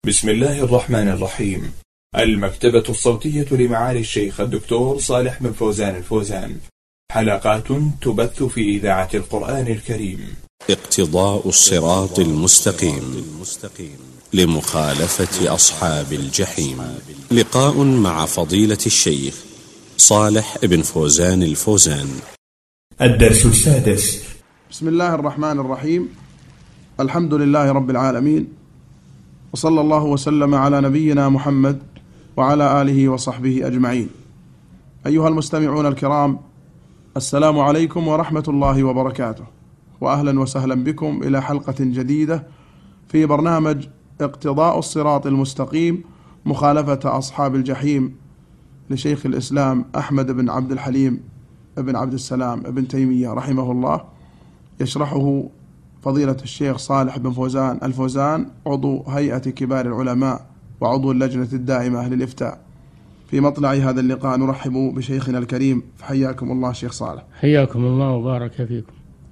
بسم الله الرحمن الرحيم. المكتبة الصوتية لمعالي الشيخ الدكتور صالح بن فوزان الفوزان. حلقات تبث في إذاعة القرآن الكريم. اقتضاء الصراط المستقيم لمخالفة أصحاب الجحيم. لقاء مع فضيلة الشيخ صالح بن فوزان الفوزان. الدرس السادس. بسم الله الرحمن الرحيم. الحمد لله رب العالمين، وصلى الله وسلم على نبينا محمد وعلى آله وصحبه أجمعين. أيها المستمعون الكرام، السلام عليكم ورحمة الله وبركاته، وأهلا وسهلا بكم إلى حلقة جديدة في برنامج اقتضاء الصراط المستقيم مخالفة أصحاب الجحيم لشيخ الإسلام أحمد بن عبد الحليم بن عبد السلام بن تيمية رحمه الله، يشرحه فضيلة الشيخ صالح بن فوزان الفوزان، عضو هيئة كبار العلماء وعضو اللجنة الدائمة للإفتاء. في مطلع هذا اللقاء نرحب بشيخنا الكريم، فحياكم الله شيخ صالح. حياكم الله وبارك فيكم.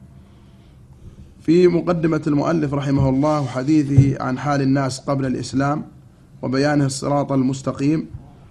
في مقدمة المؤلف رحمه الله وحديثه عن حال الناس قبل الإسلام وبيانه الصراط المستقيم،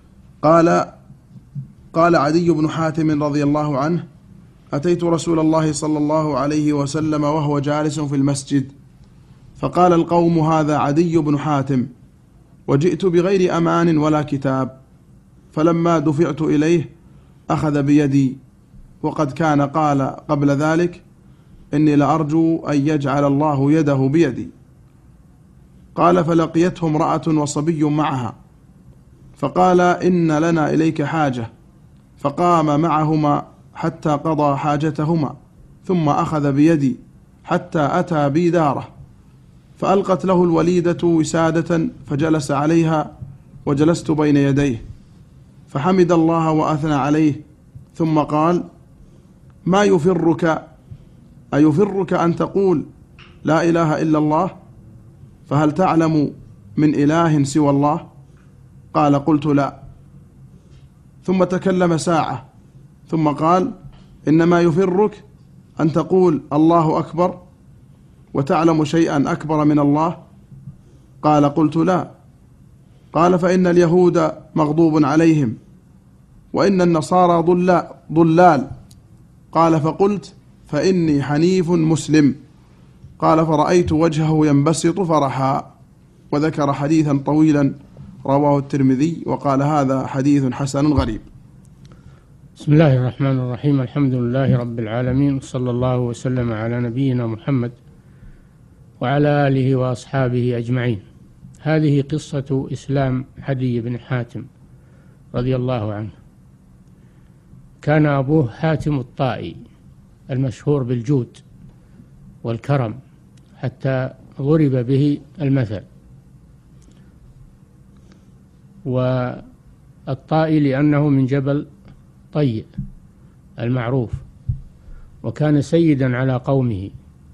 قال عدي بن حاتم رضي الله عنه: أتيت رسول الله صلى الله عليه وسلم وهو جالس في المسجد، فقال القوم: هذا عدي بن حاتم، وجئت بغير أمان ولا كتاب. فلما دفعت إليه أخذ بيدي، وقد كان قال قبل ذلك: إني لأرجو أن يجعل الله يده بيدي. قال: فلقيته امرأة وصبي معها، فقال: إن لنا إليك حاجة. فقام معهما حتى قضى حاجتهما، ثم أخذ بيدي حتى أتى بي داره، فألقت له الوليدة وسادة فجلس عليها، وجلست بين يديه، فحمد الله وأثنى عليه، ثم قال: ما يفرك؟ أيفرك أن تقول لا إله إلا الله؟ فهل تعلم من إله سوى الله؟ قال: قلت لا. ثم تكلم ساعة، ثم قال: إنما يفرك أن تقول الله أكبر، وتعلم شيئا أكبر من الله؟ قال: قلت لا. قال: فإن اليهود مغضوب عليهم، وإن النصارى ضلال. قال: فقلت: فإني حنيف مسلم. قال: فرأيت وجهه ينبسط فرحا. وذكر حديثا طويلا رواه الترمذي، وقال: هذا حديث حسن غريب. بسم الله الرحمن الرحيم. الحمد لله رب العالمين، صلى الله وسلم على نبينا محمد وعلى آله وأصحابه أجمعين. هذه قصة إسلام عدي بن حاتم رضي الله عنه. كان أبوه حاتم الطائي المشهور بالجود والكرم، حتى ضرب به المثل. والطائي لأنه من جبل طيء المعروف، وكان سيدا على قومه.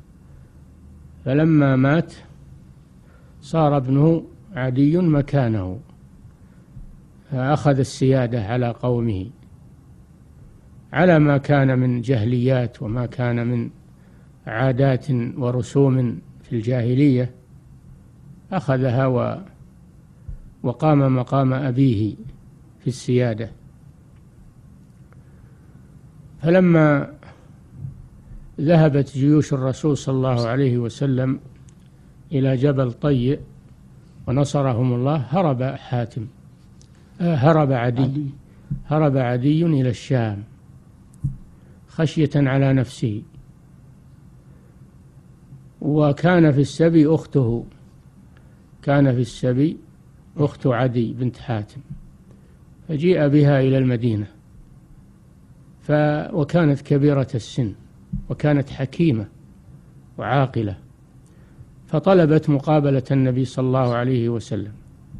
فلما مات صار ابنه عدي مكانه، فأخذ السيادة على قومه على ما كان من جهليات وما كان من عادات ورسوم في الجاهلية، أخذها وقام مقام أبيه في السيادة. فلما ذهبت جيوش الرسول صلى الله عليه وسلم إلى جبل طيء ونصرهم الله، هرب عدي إلى الشام خشية على نفسه. وكان في السبي أخت عدي بنت حاتم، فجيء بها إلى المدينة، وكانت كبيرة السن، وكانت حكيمة وعاقلة، فطلبت مقابلة النبي صلى الله عليه وسلم،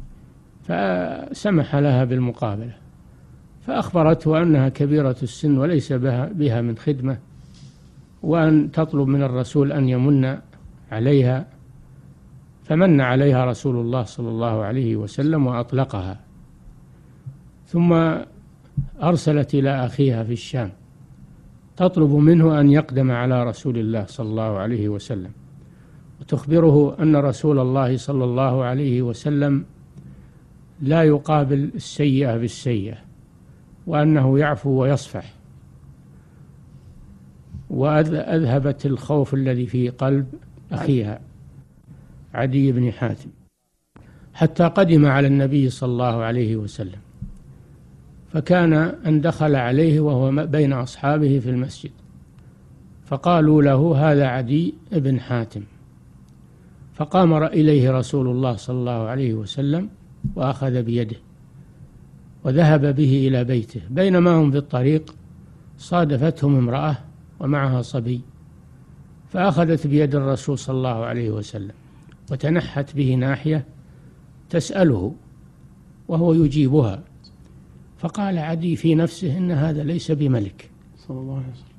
فسمح لها بالمقابلة، فأخبرته أنها كبيرة السن وليس بها من خدمة، وأن تطلب من الرسول أن يمن عليها. فمن عليها رسول الله صلى الله عليه وسلم وأطلقها، ثم أرسلت إلى أخيها في الشام تطلب منه أن يقدم على رسول الله صلى الله عليه وسلم، وتخبره أن رسول الله صلى الله عليه وسلم لا يقابل السيئة بالسيئة، وأنه يعفو ويصفح، وأذهبت الخوف الذي في قلب أخيها عدي بن حاتم، حتى قدم على النبي صلى الله عليه وسلم، فكان أن دخل عليه وهو بين أصحابه في المسجد، فقالوا له: هذا عدي بن حاتم. فقام إليه رسول الله صلى الله عليه وسلم وأخذ بيده وذهب به إلى بيته. بينما هم في الطريق صادفتهم امرأة ومعها صبي، فأخذت بيد الرسول صلى الله عليه وسلم وتنحت به ناحية تسأله وهو يجيبها، فقال عدي في نفسه: إن هذا ليس بملك، صلى الله عليه وسلم.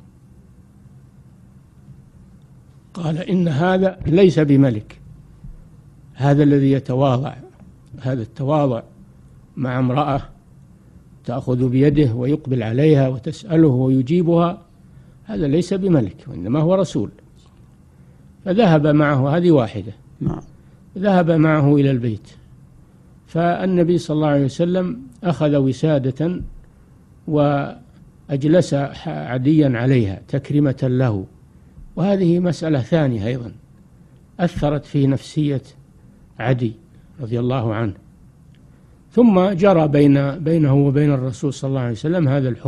قال: إن هذا ليس بملك، هذا الذي يتواضع، هذا التواضع مع امرأة تأخذ بيده ويقبل عليها وتسأله ويجيبها، هذا ليس بملك، وإنما هو رسول. فذهب معه، هذه واحدة، ذهب معه إلى البيت، فالنبي صلى الله عليه وسلم أخذ وسادة وأجلس عديا عليها تكريمة له، وهذه مسألة ثانية أيضا أثرت في نفسية عدي رضي الله عنه. ثم جرى بينه وبين الرسول صلى الله عليه وسلم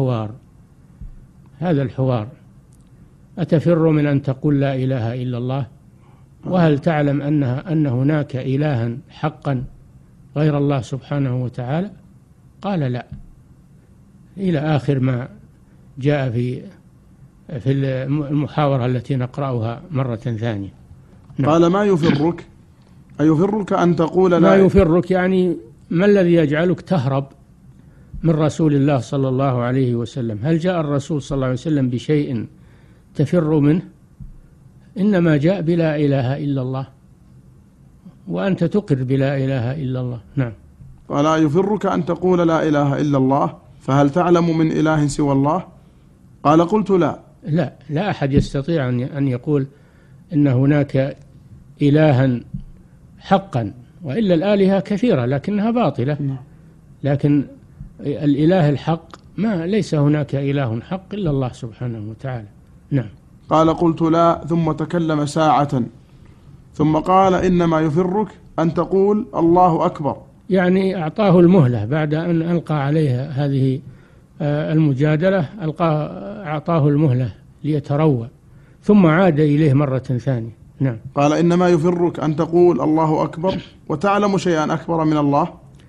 هذا الحوار: أتفر من أن تقول لا إله إلا الله؟ وهل تعلم أن هناك إلها حقا غير الله سبحانه وتعالى؟ قال: لا، إلى آخر ما جاء في المحاورة التي نقرأها مرة ثانية. قال: ما يفرك؟ أيفرك أن تقول لا؟ ما يفرك يعني ما الذي يجعلك تهرب من رسول الله صلى الله عليه وسلم؟ هل جاء الرسول صلى الله عليه وسلم بشيء تفر منه؟ إنما جاء بلا إله إلا الله، وأنت تقر بلا إله إلا الله. نعم. ولا يفرك أن تقول لا إله إلا الله، فهل تعلم من إله سوى الله؟ قال: قلت لا. لا أحد يستطيع أن يقول إن هناك إلها حقا، وإلا الآلهة كثيرة لكنها باطلة، لكن الإله الحق ليس هناك إله حق إلا الله سبحانه وتعالى. نعم. قال: قلت لا. ثم تكلم ساعة، ثم قال: إنما يفرك أن تقول الله أكبر. يعني أعطاه المهلة بعد أن ألقى عليها هذه المجادلة، أعطاه المهلة ليتروى، ثم عاد إليه مرة ثانية. نعم. قال: إنما يفرك أن تقول الله أكبر وتعلم شيئا أكبر من الله.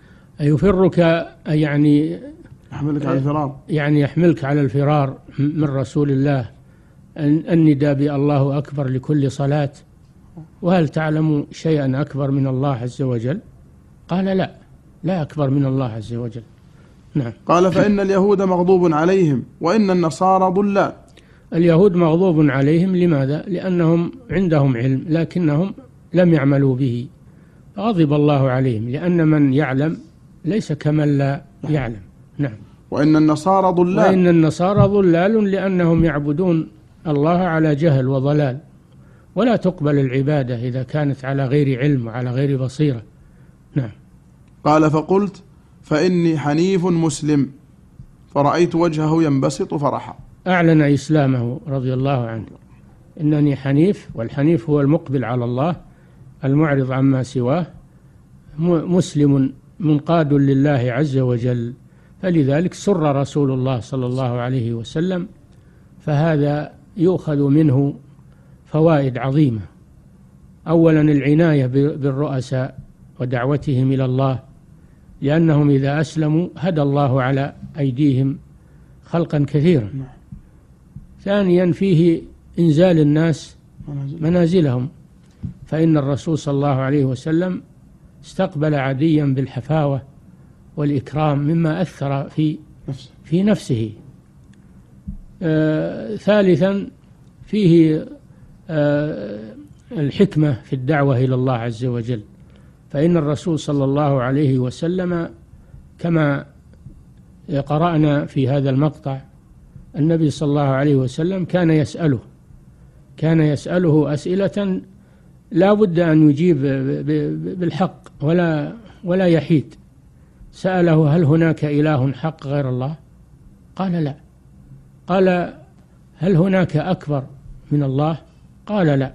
يفرك يعني يحملك على الفرار، يعني يحملك على الفرار من رسول الله، النداء بالله أكبر لكل صلاة. وهل تعلم شيئا أكبر من الله عز وجل؟ قال: لا أكبر من الله عز وجل. نعم. قال: فإن اليهود مغضوب عليهم وإن النصارى ضلال. اليهود مغضوب عليهم، لماذا؟ لأنهم عندهم علم لكنهم لم يعملوا به، فغضب الله عليهم، لأن من يعلم ليس كمن لا يعلم. نعم. وإن النصارى ضلال. وإن النصارى ضلال لأنهم يعبدون الله على جهل وضلال، ولا تقبل العبادة إذا كانت على غير علم وعلى غير بصيرة. نعم. قال: فقلت: فإني حنيف مسلم، فرأيت وجهه ينبسط فرحا. أعلن إسلامه رضي الله عنه: إنني حنيف، والحنيف هو المقبل على الله المعرض عما سواه، مسلم منقاد لله عز وجل. فلذلك سر رسول الله صلى الله عليه وسلم، فهذا يؤخذ منه فوائد عظيمة. أولا العناية بالرؤساء ودعوتهم إلى الله، لأنهم إذا أسلموا هدى الله على أيديهم خلقا كثيرا. ثانيا فيه إنزال الناس منازلهم، فإن الرسول صلى الله عليه وسلم استقبل عديا بالحفاوة والإكرام مما أثر في نفسه. ثالثا فيه الحكمة في الدعوة إلى الله عز وجل، فإن الرسول صلى الله عليه وسلم كما قرأنا في هذا المقطع، النبي صلى الله عليه وسلم كان يسأله أسئلة لا بد أن يجيب بالحق ولا يحيد. سأله هل هناك إله حق غير الله؟ قال لا. قال هل هناك أكبر من الله؟ قال لا.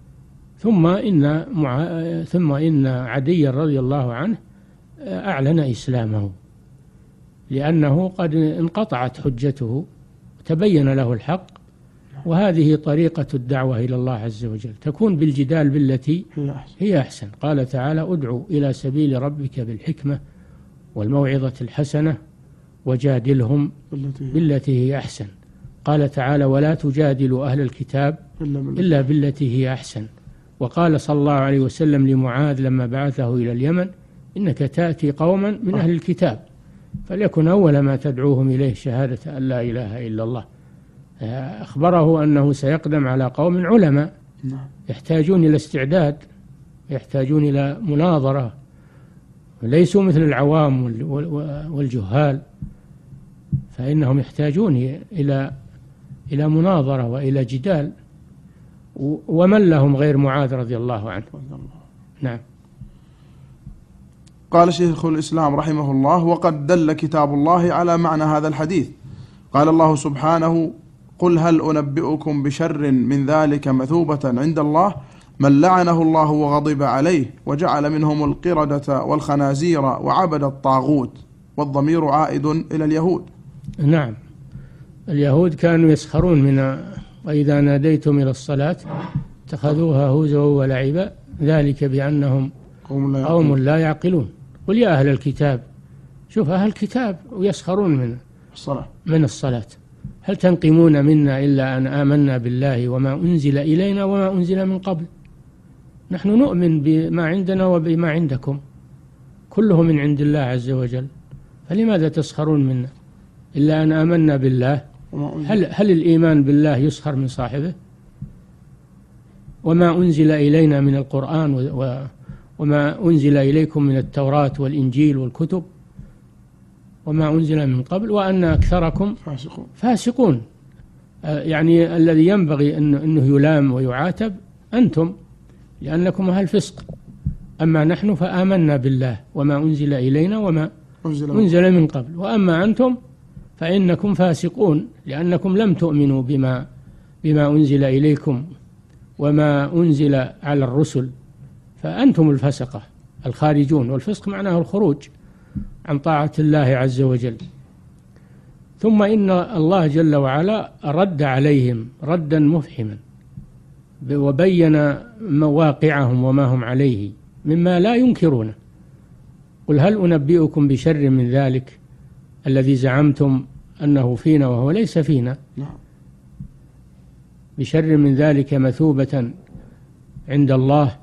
ثم إن عدي رضي الله عنه أعلن إسلامه، لأنه قد انقطعت حجته وتبين له الحق. وهذه طريقة الدعوة إلى الله عز وجل، تكون بالجدال بالتي هي أحسن. قال تعالى ادعو إلى سبيل ربك بالحكمة والموعظة الحسنة وجادلهم بالتي هي أحسن. قال تعالى ولا تجادلوا أهل الكتاب إلا بالتي هي أحسن. وقال صلى الله عليه وسلم لمعاذ لما بعثه إلى اليمن إنك تأتي قوما من أهل الكتاب فليكن أول ما تدعوهم إليه شهادة أن لا إله إلا الله. أخبره أنه سيقدم على قوم علماء يحتاجون إلى استعداد، يحتاجون إلى مناظرة، ليسوا مثل العوام والجهال، فإنهم يحتاجون إلى مناظرة وإلى جدال. ومن لهم غير معاذ رضي الله عنه. نعم. قال شيخ الإسلام رحمه الله وقد دل كتاب الله على معنى هذا الحديث. قال الله سبحانه قل هل أنبئكم بشر من ذلك مثوبة عند الله من لعنه الله وغضب عليه وجعل منهم القردة والخنازير وعبد الطاغوت، والضمير عائد إلى اليهود. نعم، اليهود كانوا يسخرون من وإذا ناديتم إلى الصلاة اتخذوها هزوا ولعبا ذلك بأنهم قوم لا يعقلون. قل يا أهل الكتاب، شوف أهل الكتاب ويسخرون من الصلاة. هل تنقمون منا إلا أن آمنا بالله وما أنزل إلينا وما أنزل من قبل؟ نحن نؤمن بما عندنا وبما عندكم، كله من عند الله عز وجل، فلماذا تسخرون منا؟ إلا أن آمنا بالله. هل الإيمان بالله يسخر من صاحبه؟ وما أنزل إلينا من القرآن وما أنزل إليكم من التوراة والإنجيل والكتب وما أنزل من قبل وأن أكثركم فاسقون. يعني الذي ينبغي أنه يلام ويعاتب أنتم، لأنكم أهل فسق. أما نحن فآمنا بالله وما أنزل إلينا وما أنزل من قبل، وأما أنتم فإنكم فاسقون لأنكم لم تؤمنوا بما أنزل إليكم وما أنزل على الرسل، فأنتم الفسقة الخارجون. والفسق معناه الخروج عن طاعة الله عز وجل. ثم إن الله جل وعلا رد عليهم ردا مفحما وبين مواقعهم وما هم عليه مما لا ينكرونه. قل هل أنبئكم بشر من ذلك الذي زعمتم أنه فينا وهو ليس فينا؟ بشر من ذلك مثوبة عند الله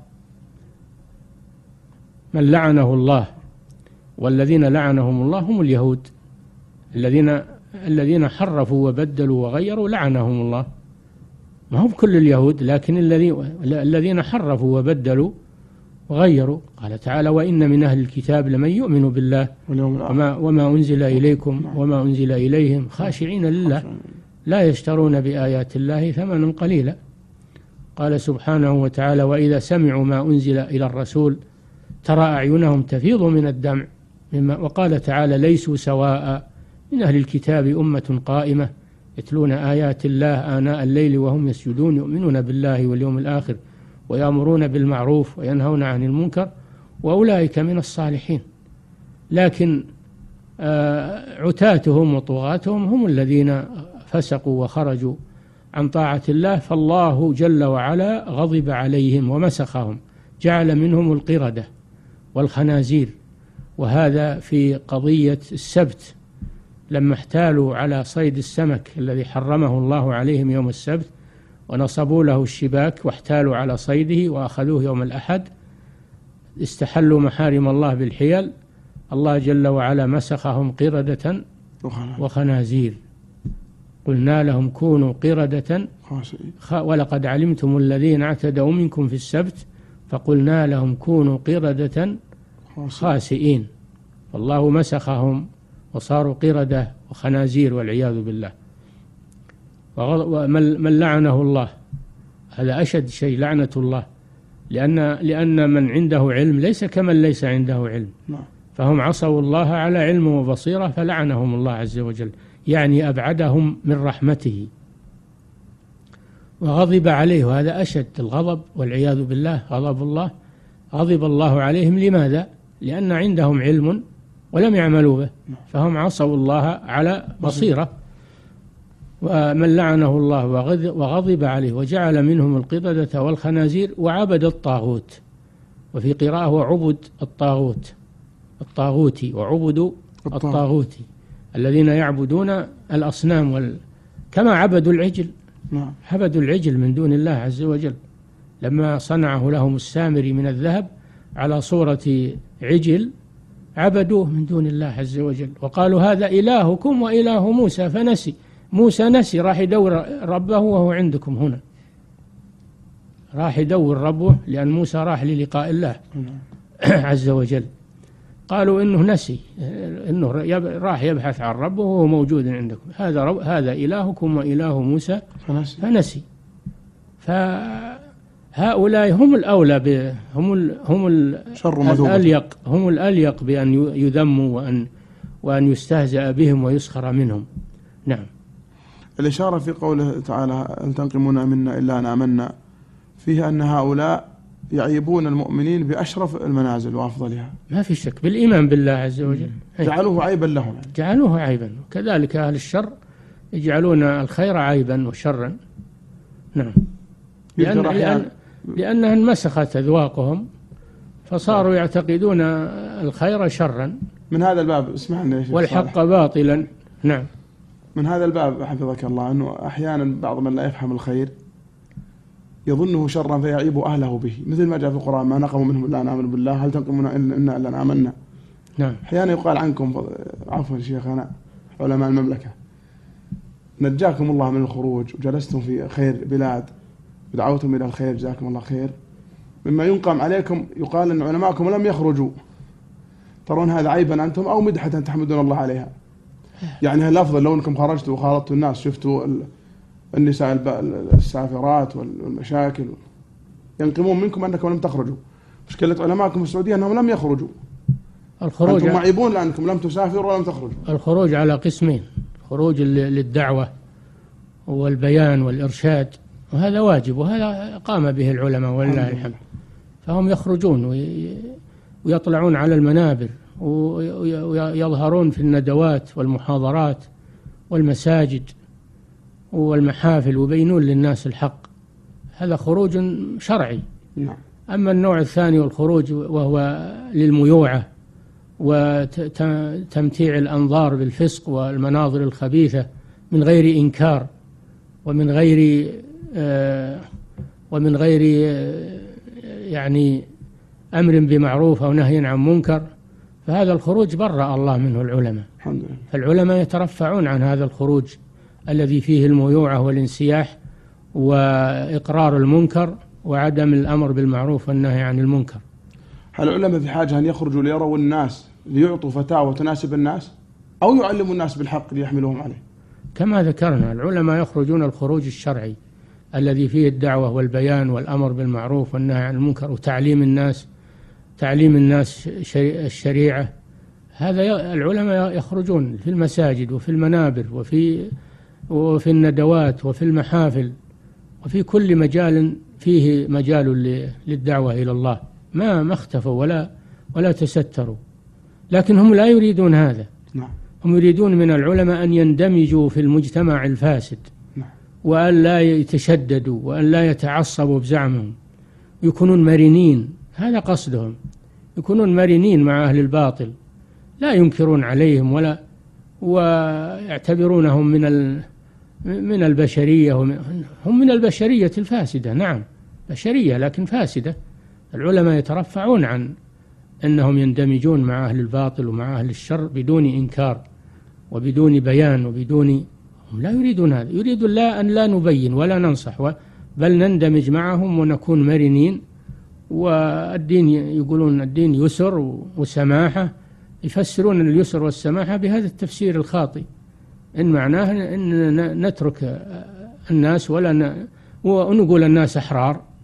من لعنه الله، والذين لعنهم الله هم اليهود الذين حرفوا وبدلوا وغيروا لعنهم الله. ما هم كل اليهود، لكن الذين حرفوا وبدلوا وغيروا. قال تعالى وإن من أهل الكتاب لمن يؤمن بالله وما أنزل إليكم وما أنزل إليهم خاشعين لله لا يشترون بآيات الله ثمنا قليلا. قال سبحانه وتعالى وإذا سمعوا ما أنزل إلى الرسول ترى أعينهم تفيض من الدمع وقال تعالى ليسوا سواء من أهل الكتاب أمة قائمة يتلون آيات الله آناء الليل وهم يسجدون يؤمنون بالله واليوم الآخر ويأمرون بالمعروف وينهون عن المنكر وأولئك من الصالحين. لكن عتاتهم وطغاتهم هم الذين فسقوا وخرجوا عن طاعة الله، فالله جل وعلا غضب عليهم ومسخهم، جعل منهم القردة والخنازير. وهذا في قضية السبت لما احتالوا على صيد السمك الذي حرمه الله عليهم يوم السبت ونصبوا له الشباك واحتالوا على صيده وأخذوه يوم الأحد، استحلوا محارم الله بالحيل. الله جل وعلا مسخهم قردة وخنازير. قلنا لهم كونوا قردة ولقد علمتم الذين اعتدوا منكم في السبت فقلنا لهم كونوا قردة خاسئين. فالله مسخهم وصاروا قردة وخنازير والعياذ بالله. ومن لعنه الله، هذا أشد شيء، لعنة الله. لأن من عنده علم ليس كمن ليس عنده علم. فهم عصوا الله على علم وبصيرة فلعنهم الله عز وجل، يعني أبعدهم من رحمته وغضب عليه، وهذا أشد الغضب والعياذ بالله، غضب الله، غضب الله عليهم. لماذا؟ لأن عندهم علم ولم يعملوا به، فهم عصوا الله على بصيرة. ومن لعنه الله وغضب عليه وجعل منهم القردة والخنازير وعبد الطاغوت، وفي قراءة وعبد الطاغوتي وعبدوا الطاغوتي الذين يعبدون الأصنام كما عبدوا العجل. عبدوا العجل من دون الله عز وجل لما صنعه لهم السامري من الذهب على صورة عجل، عبدوه من دون الله عز وجل، وقالوا هذا إلهكم وإله موسى فنسي. موسى نسي، راح يدور ربه وهو عندكم هنا، راح يدور ربه لأن موسى راح للقاء الله عز وجل. قالوا إنه نسي، إنه راح يبحث عن ربه وهو موجود عندكم، هذا إلهكم وإله موسى فنسي. فهؤلاء هم الأولى هم الأليق بأن يذموا وأن يستهزأ بهم ويسخر منهم. نعم. الإشارة في قوله تعالى أن تنقمون منا إلا أن آمنا، فيها أن هؤلاء يعيبون المؤمنين بأشرف المنازل وأفضلها، ما في شك، بالإيمان بالله عز وجل، جعلوه عيبا لهم، جعلوه عيبا. وكذلك أهل الشر يجعلون الخير عيبا وشرا. نعم. لأنها انمسخت أذواقهم فصاروا يعتقدون الخير شرا من هذا الباب. اسمعني والحق باطلا. نعم. من هذا الباب حفظك الله أنه أحيانا بعض من لا يفهم الخير يظنه شرا فيعيب أهله به، مثل ما جاء في القرآن ما نقموا منهم إلا أن آمنوا بالله هل تنقمون إنا إلا أن آمنا. نعم. أحيانا يقال عنكم، عفوا شيخنا علماء المملكة، نجاكم الله من الخروج وجلستم في خير بلاد ودعوتم إلى الخير جزاكم الله خير، مما ينقم عليكم يقال أن علماءكم لم يخرجوا، ترون هذا عيبا أنتم أو مدحة تحمدون الله عليها؟ يعني هل الأفضل لو أنكم خرجتوا وخالطتوا الناس شفتوا النساء السافرات والمشاكل ينقمون منكم أنكم لم تخرجوا؟ مشكلة علماءكم في السعودية أنهم لم يخرجوا، أنتم معيبون لأنكم لم تسافروا ولم تخرجوا. الخروج على قسمين، خروج للدعوة والبيان والإرشاد، وهذا واجب وهذا قام به العلماء ولله الحمد، فهم يخرجون ويطلعون على المنابر ويظهرون في الندوات والمحاضرات والمساجد والمحافل ويبينون للناس الحق، هذا خروج شرعي. أما النوع الثاني والخروج وهو للميوعة وتمتيع الأنظار بالفسق والمناظر الخبيثة من غير إنكار ومن غير يعني أمر بمعروف أو نهي عن منكر، فهذا الخروج برأ الله منه العلماء. فالعلماء يترفعون عن هذا الخروج الذي فيه الميوعة والانسياح وإقرار المنكر وعدم الأمر بالمعروف والنهي عن المنكر. هل العلماء في حاجة أن يخرجوا ليروا الناس ليعطوا فتاوى تناسب الناس أو يعلموا الناس بالحق ليحملوهم عليه؟ كما ذكرنا العلماء يخرجون الخروج الشرعي الذي فيه الدعوة والبيان والأمر بالمعروف والنهي عن المنكر وتعليم الناس الشريعة. هذا العلماء يخرجون في المساجد وفي المنابر وفي الندوات وفي المحافل وفي كل مجال فيه مجال للدعوة إلى الله، ما اختفوا ولا تستروا، لكن هم لا يريدون هذا. هم يريدون من العلماء أن يندمجوا في المجتمع الفاسد وأن لا يتشددوا وأن لا يتعصبوا بزعمهم، يكونون مرنين، هذا قصدهم، يكونون مرنين مع أهل الباطل، لا ينكرون عليهم ويعتبرونهم من البشرية، هم من البشرية الفاسدة. نعم بشرية لكن فاسدة. العلماء يترفعون عن أنهم يندمجون مع أهل الباطل ومع أهل الشر بدون إنكار وبدون بيان هم لا يريدون هذا، يريدون أن لا نبين ولا ننصح بل نندمج معهم ونكون مرنين. والدين يقولون الدين يسر وسماحة، يفسرون اليسر والسماحة بهذا التفسير الخاطئ، إن معناه أن نترك الناس ونقول الناس أحرار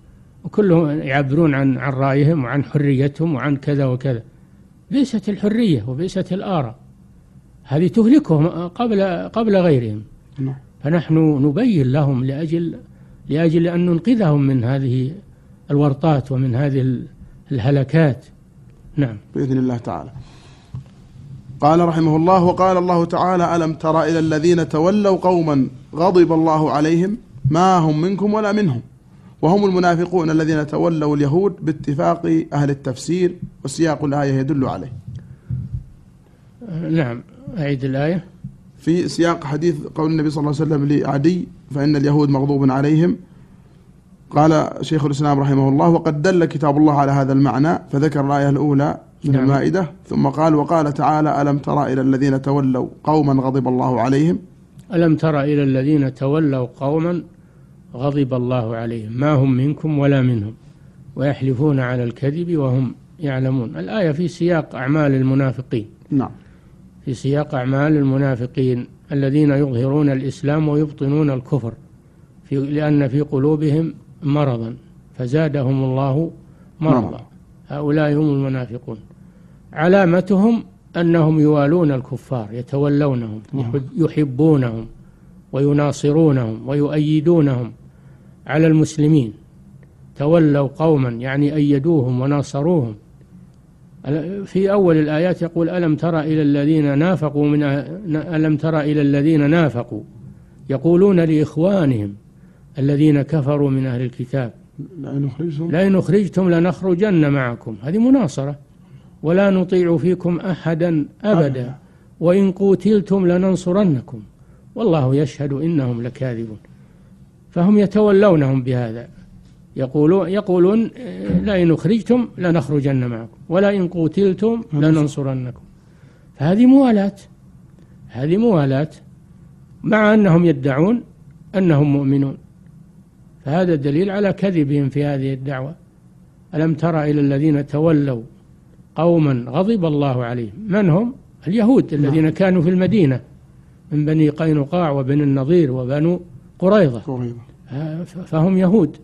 وكلهم يعبرون عن رأيهم وعن حريتهم وعن كذا وكذا. بئست الحرية وبئست الآراء، هذه تهلكهم قبل غيرهم. فنحن نبين لهم لأجل أن ننقذهم من هذه الورطات ومن هذه الهلكات. نعم، بإذن الله تعالى. قال رحمه الله: وقال الله تعالى: ألم تر إلى الذين تولوا قوما غضب الله عليهم ما هم منكم ولا منهم وهم المنافقون الذين تولوا اليهود باتفاق أهل التفسير، وسياق الآية يدل عليه. نعم، أعيد الآية. في سياق حديث قول النبي صلى الله عليه وسلم لعدي: فإن اليهود مغضوب عليهم. قال شيخ الإسلام رحمه الله: وقد دل كتاب الله على هذا المعنى، فذكر الآية الأولى من المائدة، ثم قال: وقال تعالى: ألم تر إلى الذين تولوا قوما غضب الله عليهم. ألم تر إلى الذين تولوا قوما غضب الله عليهم ما هم منكم ولا منهم ويحلفون على الكذب وهم يعلمون. الآية في سياق أعمال المنافقين. نعم، في سياق أعمال المنافقين الذين يظهرون الإسلام ويبطنون الكفر، لأن في قلوبهم مرضا فزادهم الله مرضا. هؤلاء هم المنافقون. علامتهم أنهم يوالون الكفار، يتولونهم، يحبونهم ويناصرونهم ويؤيدونهم على المسلمين. تولوا قوما يعني أيدوهم وناصروهم. في أول الآيات يقول: ألم تر إلى الذين نافقوا ألم تر إلى الذين نافقوا يقولون لإخوانهم الذين كفروا من أهل الكتاب لئن أخرجتم لنخرجن معكم. هذه مناصرة. ولا نطيع فيكم أحدا أبدا وإن قوتلتم لننصرنكم والله يشهد إنهم لكاذبون. فهم يتولونهم بهذا، يقولون لئن أخرجتم لنخرجن معكم ولئن قوتلتم لننصرنكم. فهذه موالاة مع أنهم يدعون أنهم مؤمنون. فهذا دليل على كذبهم في هذه الدعوة. ألم تر إلى الذين تولوا قوما غضب الله عليهم. من هم؟ اليهود الذين كانوا في المدينة من بني قينقاع وبني النضير وبنو قريظة. فهم يهود.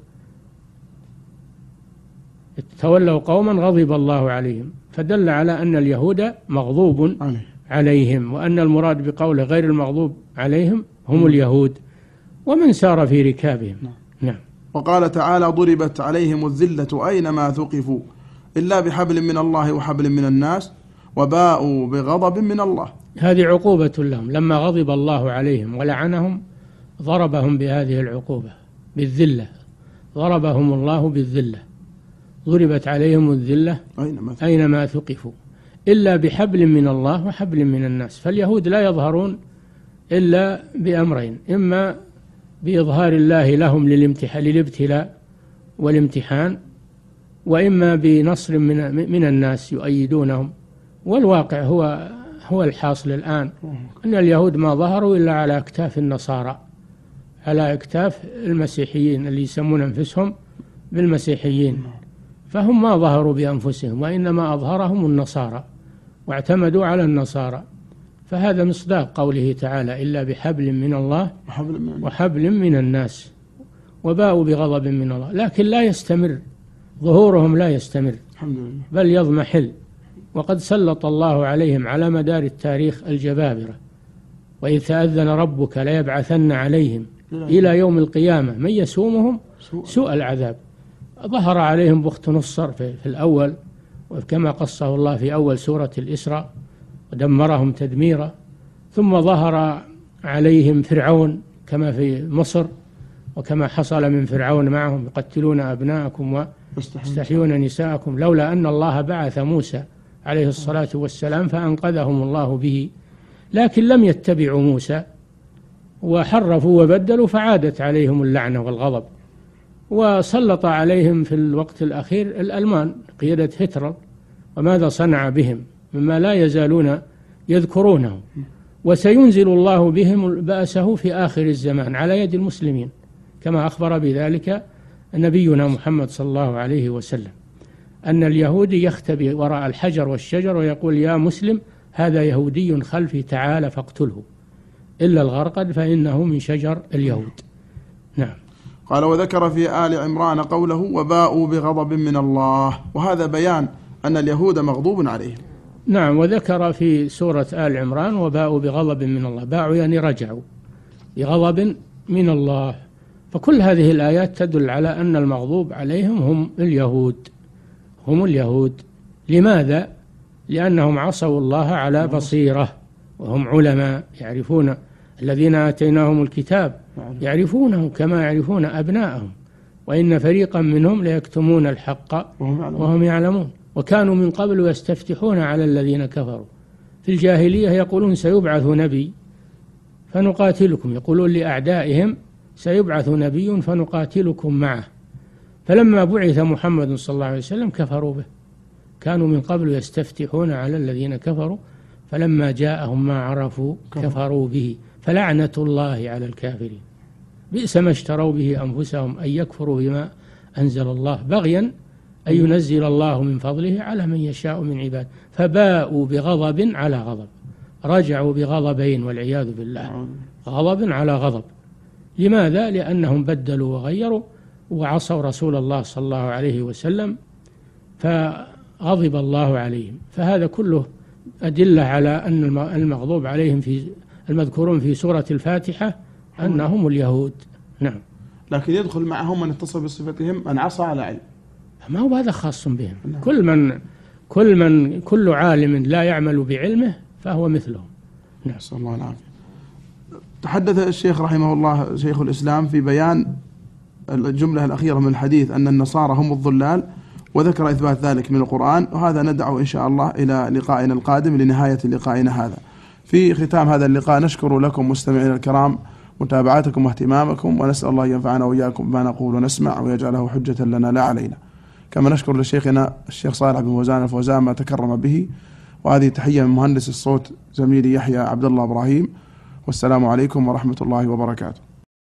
تولوا قوما غضب الله عليهم، فدل على أن اليهود مغضوب عليهم، وأن المراد بقوله غير المغضوب عليهم هم اليهود ومن سار في ركابهم. نعم. وقال تعالى: ضربت عليهم الذلة أينما ثقفوا إلا بحبل من الله وحبل من الناس وباءوا بغضب من الله. هذه عقوبة لهم لما غضب الله عليهم ولعنهم، ضربهم بهذه العقوبة بالذلة. ضربهم الله بالذلة. ضربت عليهم الذلة أينما ثقفوا إلا بحبل من الله وحبل من الناس. فاليهود لا يظهرون إلا بأمرين: إما بإظهار الله لهم للابتلاء والامتحان، وإما بنصر من الناس يؤيدونهم. والواقع هو الحاصل الآن، أن اليهود ما ظهروا إلا على أكتاف النصارى، على أكتاف المسيحيين اللي يسمون أنفسهم بالمسيحيين. فهم ما ظهروا بأنفسهم، وإنما أظهرهم النصارى واعتمدوا على النصارى. فهذا مصداق قوله تعالى: إلا بحبل من الله وحبل من الناس وباءوا بغضب من الله. لكن لا يستمر ظهورهم، لا يستمر، بل يضمحل. وقد سلط الله عليهم على مدار التاريخ الجبابرة: وإذ تأذن ربك ليبعثن عليهم إلى يوم القيامة من يسومهم سوء العذاب. ظهر عليهم بخت نصر في الأول، وكما قصه الله في أول سورة الإسراء، ودمرهم تدميرا. ثم ظهر عليهم فرعون كما في مصر، وكما حصل من فرعون معهم: يقتلون أبناءكم ويستحيون نساءكم، لولا أن الله بعث موسى عليه الصلاة والسلام فأنقذهم الله به. لكن لم يتبعوا موسى وحرفوا وبدلوا، فعادت عليهم اللعنة والغضب. وسلط عليهم في الوقت الأخير الألمان قيادة هتلر، وماذا صنع بهم مما لا يزالون يذكرونه. وسينزل الله بهم بأسه في آخر الزمان على يد المسلمين، كما أخبر بذلك نبينا محمد صلى الله عليه وسلم، أن اليهودي يختبئ وراء الحجر والشجر ويقول: يا مسلم هذا يهودي خلفي تعال فاقتله، إلا الغرقد فإنه من شجر اليهود. نعم. قال: وذكر في آل عمران قوله: وباءوا بغضب من الله، وهذا بيان أن اليهود مغضوب عليهم. نعم، وذكر في سورة آل عمران: وباءوا بغضب من الله. باءوا يعني رجعوا بغضب من الله. فكل هذه الآيات تدل على أن المغضوب عليهم هم اليهود، هم اليهود. لماذا؟ لأنهم عصوا الله على بصيرة، وهم علماء يعرفون، الذين آتيناهم الكتاب يعرفونه كما يعرفون أبناءهم، وإن فريقا منهم ليكتمون الحق وهم يعلمون. وكانوا من قبل يستفتحون على الذين كفروا في الجاهلية، يقولون: سيبعث نبي فنقاتلكم. يقولون لأعدائهم: سيبعث نبي فنقاتلكم معه. فلما بعث محمد صلى الله عليه وسلم كفروا به. كانوا من قبل يستفتحون على الذين كفروا، فلما جاءهم ما عرفوا كفروا به، فلعنة الله على الكافرين. بئس ما اشتروا به أنفسهم أن يكفروا بما أنزل الله بغيا أن ينزل الله من فضله على من يشاء من عباده. فباءوا بغضب على غضب، رجعوا بغضبين والعياذ بالله، غضب على غضب. لماذا؟ لأنهم بدلوا وغيروا وعصوا رسول الله صلى الله عليه وسلم، فغضب الله عليهم. فهذا كله أدلة على أن المغضوب عليهم في المذكورون في سورة الفاتحة أنهم اليهود. نعم. لكن يدخل معهم من اتصل بصفتهم من عصى على علم، ما هو هذا خاص بهم. كل عالم لا يعمل بعلمه فهو مثلهم. نعم. صلى الله عليه وسلم. تحدث الشيخ رحمه الله شيخ الإسلام في بيان الجملة الأخيرة من الحديث أن النصارى هم الضلال، وذكر إثبات ذلك من القرآن، وهذا ندعو إن شاء الله إلى لقائنا القادم لنهاية لقائنا هذا. في ختام هذا اللقاء نشكر لكم مستمعينا الكرام متابعتكم واهتمامكم، ونسأل الله ينفعنا وإياكم بما نقول ونسمع ويجعله حجة لنا لا علينا. كما نشكر لشيخنا الشيخ صالح بن فوزان الفوزان ما تكرم به. وهذه تحية من مهندس الصوت زميلي يحيى عبد الله إبراهيم، والسلام عليكم ورحمة الله وبركاته.